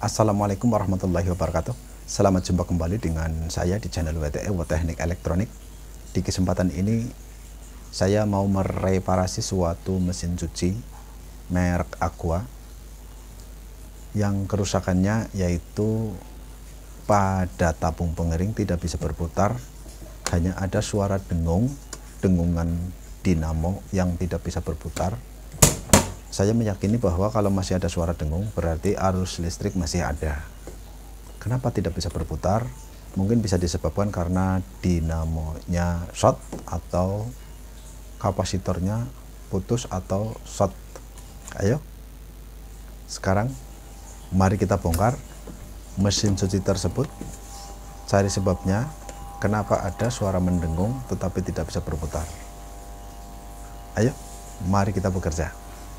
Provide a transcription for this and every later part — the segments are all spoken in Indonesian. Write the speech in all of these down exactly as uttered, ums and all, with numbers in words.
Assalamualaikum warahmatullahi wabarakatuh. Selamat jumpa kembali dengan saya di channel W T E, Teknik Elektronik. Di kesempatan ini saya mau mereparasi suatu mesin cuci merek Aqua yang kerusakannya yaitu pada tabung pengering tidak bisa berputar, hanya ada suara dengung, dengungan dinamo yang tidak bisa berputar. Saya meyakini bahwa kalau masih ada suara dengung berarti arus listrik masih ada. Kenapa tidak bisa berputar? Mungkin bisa disebabkan karena dinamonya short atau kapasitornya putus atau short. Ayo, sekarang mari kita bongkar mesin cuci tersebut, cari sebabnya kenapa ada suara mendengung tetapi tidak bisa berputar. Ayo, mari kita bekerja.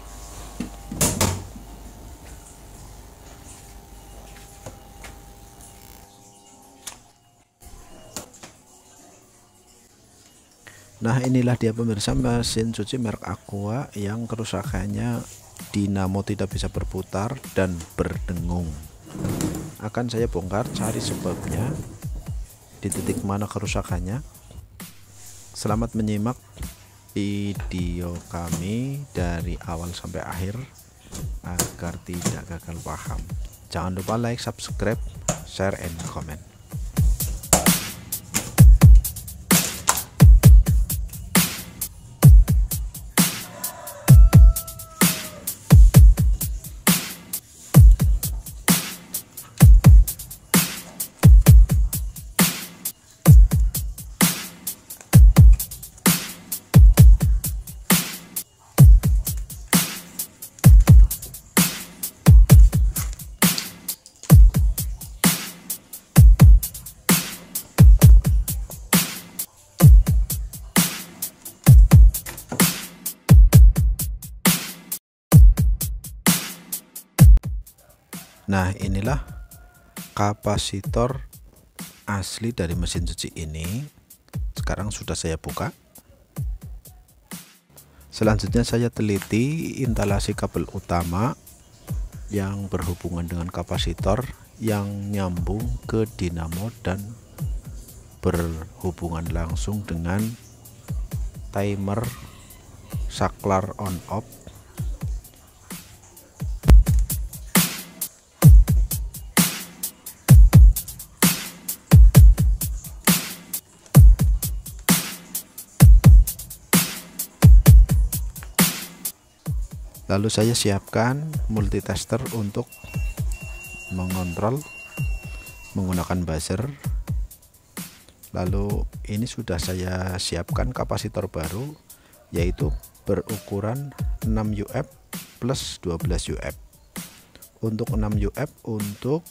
Nah, inilah dia pemirsa mesin cuci merek Aqua yang kerusakannya dinamo tidak bisa berputar dan berdengung. Akan saya bongkar, cari sebabnya, di titik mana kerusakannya. Selamat menyimak video kami dari awal sampai akhir agar tidak gagal paham. Jangan lupa like, subscribe, share, and comment. Nah, inilah kapasitor asli dari mesin cuci ini. Sekarang sudah saya buka. Selanjutnya saya teliti instalasi kabel utama yang berhubungan dengan kapasitor yang nyambung ke dinamo dan berhubungan langsung dengan timer saklar on off. Lalu saya siapkan multitester untuk mengontrol menggunakan buzzer. Lalu ini sudah saya siapkan kapasitor baru yaitu berukuran enam U F plus dua belas U F. Untuk enam U F untuk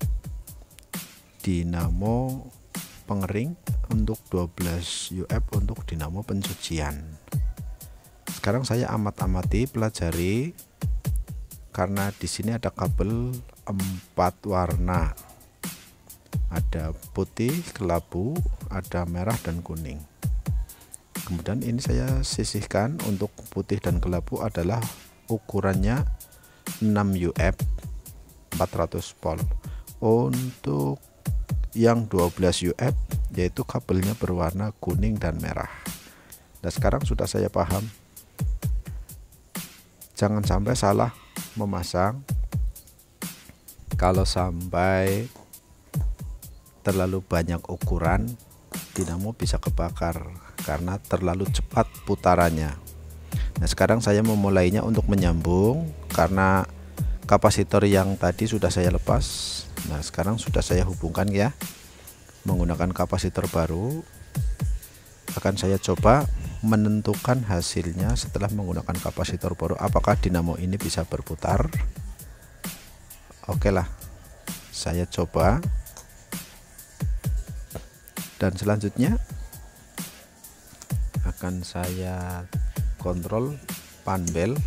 dinamo pengering, untuk dua belas U F untuk dinamo pencucian. Sekarang saya amat-amati, pelajari, karena di sini ada kabel empat warna, ada putih, kelabu, ada merah dan kuning. Kemudian ini saya sisihkan. Untuk putih dan kelabu adalah ukurannya enam U F empat ratus volt. Untuk yang dua belas U F yaitu kabelnya berwarna kuning dan merah. Nah, sekarang sudah saya paham. Jangan sampai salah memasang. Kalau sampai terlalu banyak ukuran, dinamo bisa kebakar karena terlalu cepat putarannya. Nah, sekarang saya memulainya untuk menyambung karena kapasitor yang tadi sudah saya lepas. Nah, sekarang sudah saya hubungkan ya menggunakan kapasitor baru. Akan saya coba menentukan hasilnya setelah menggunakan kapasitor baru, apakah dinamo ini bisa berputar. Oke lah, saya coba. Dan selanjutnya akan saya kontrol panbel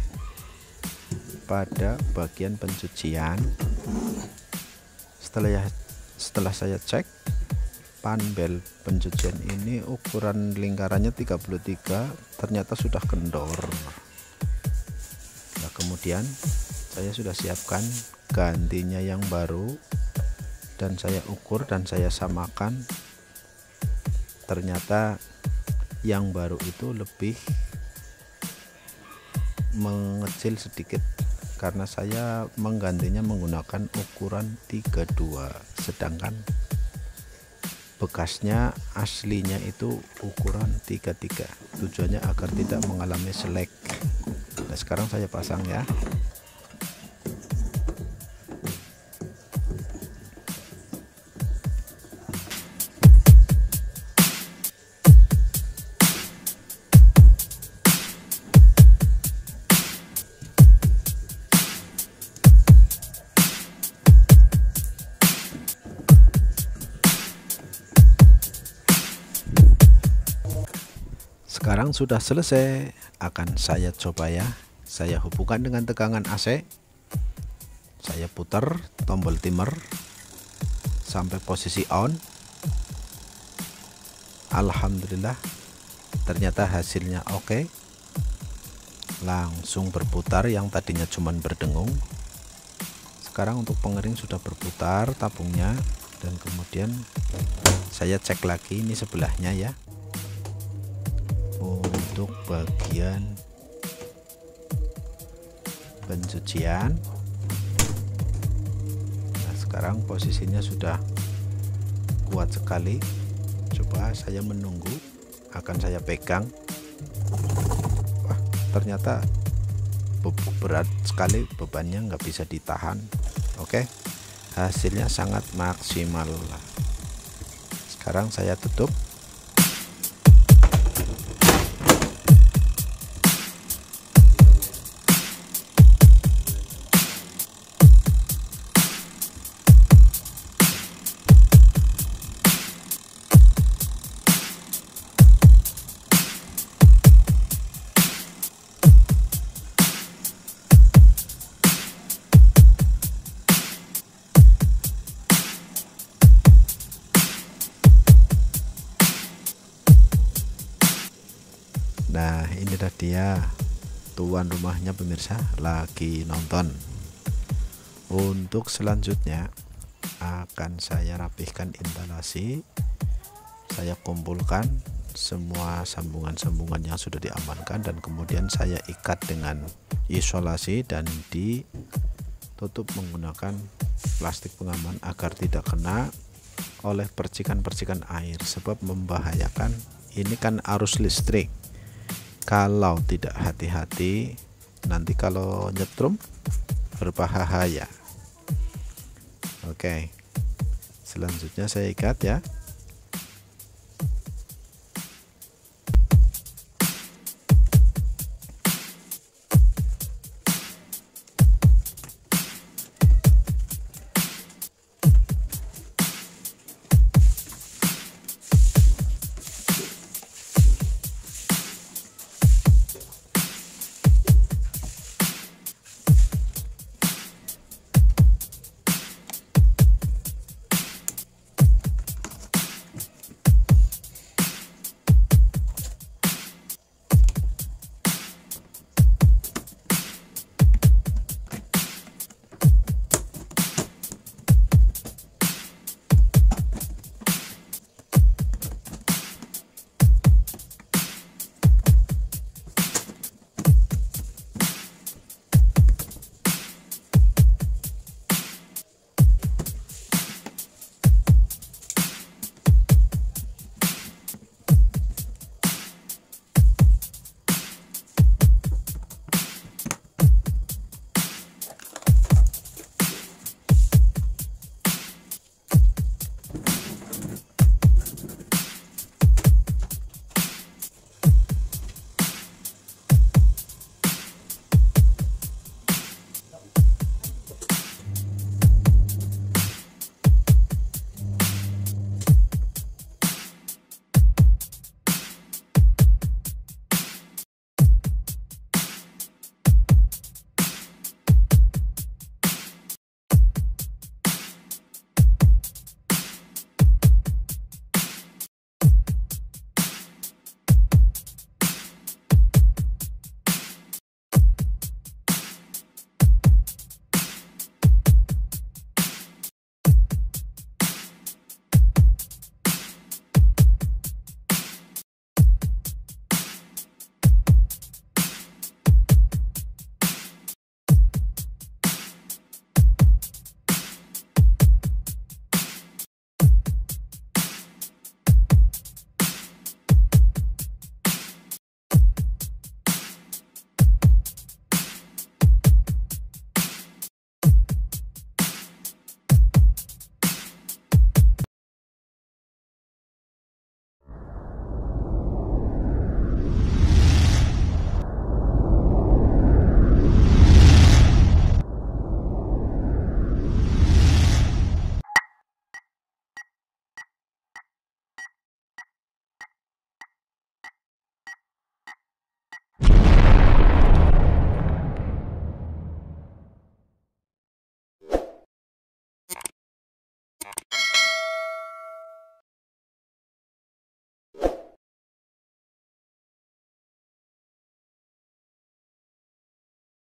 pada bagian pencucian. Setelah ya, setelah saya cek panbel pencucian ini ukuran lingkarannya tiga puluh tiga, ternyata sudah kendor. Nah, kemudian saya sudah siapkan gantinya yang baru, dan saya ukur dan saya samakan. Ternyata yang baru itu lebih mengecil sedikit karena saya menggantinya menggunakan ukuran tiga puluh dua, sedangkan bekasnya aslinya itu ukuran tiga puluh tiga. Tujuannya agar tidak mengalami selek. Nah, sekarang saya pasang ya. Sekarang sudah selesai, akan saya coba ya. Saya hubungkan dengan tegangan A C. Saya putar tombol timer sampai posisi on. Alhamdulillah, ternyata hasilnya oke. Langsung berputar, yang tadinya cuman berdengung. Sekarang untuk pengering sudah berputar tabungnya, dan kemudian saya cek lagi ini sebelahnya ya. Untuk bagian pencucian, nah sekarang posisinya sudah kuat sekali. Coba saya menunggu, akan saya pegang. Wah, ternyata berat sekali, bebannya nggak bisa ditahan. Oke, hasilnya sangat maksimal. Sekarang saya tutup. Nah, inilah dia tuan rumahnya pemirsa, lagi nonton. Untuk selanjutnya akan saya rapihkan instalasi. Saya kumpulkan semua sambungan-sambungan yang sudah diamankan, dan kemudian saya ikat dengan isolasi dan ditutup menggunakan plastik pengaman agar tidak kena oleh percikan-percikan air, sebab membahayakan. Ini kan arus listrik. Kalau tidak hati-hati, nanti kalau nyetrum berbahaya. Oke, selanjutnya saya ikat ya.